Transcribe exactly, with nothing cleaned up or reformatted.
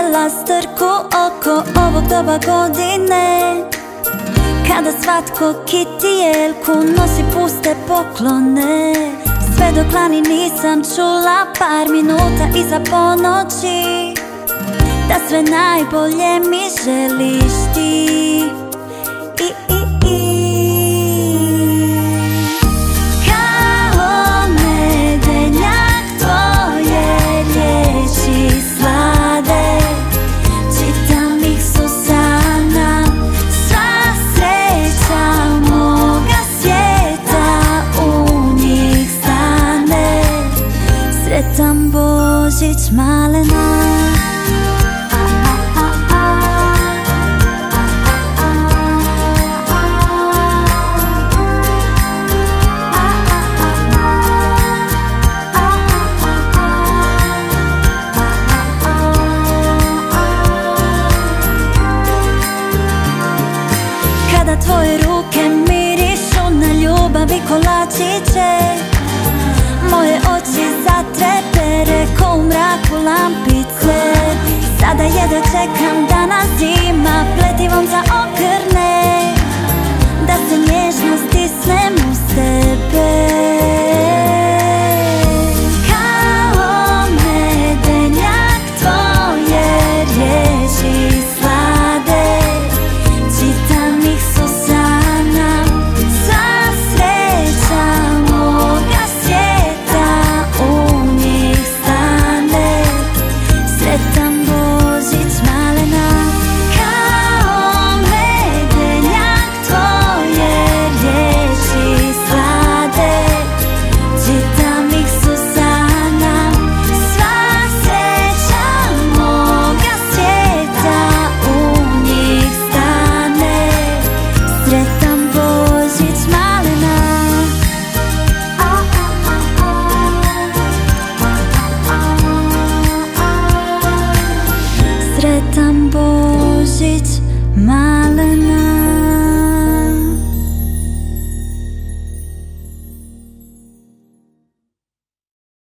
cijela strku oko ovog doba godine, kada svatko kitijelku nosi puste poklone. Sve dok lani nisam čula par minuta iza ponoći da sve najbolje mi želiš ti. I, i, i. Kao nedeljak tvoje riječi slade, čitam ih Susana. Sva sreća moga svijeta u njih stane. Sretan Božić malena. Kada tvoje ruke mirišu na ljubav i kolačiće, moje oči zatrepere ko u mraku lampice. Sada jedva čekam da nas zima pletivom zaogrne.